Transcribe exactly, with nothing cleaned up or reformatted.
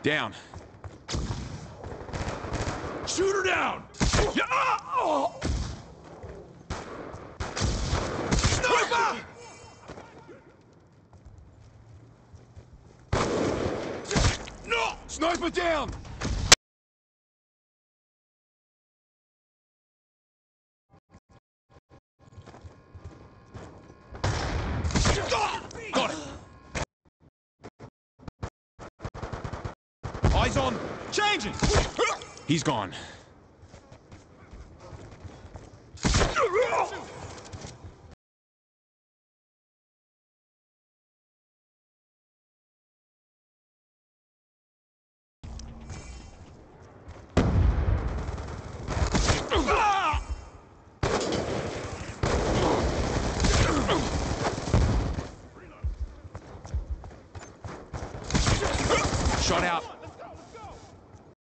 Down. Shoot her down! Yeah! Oh! Sniper! No! Sniper down! Got it! Eyes on! Changing! He's gone. Shot out.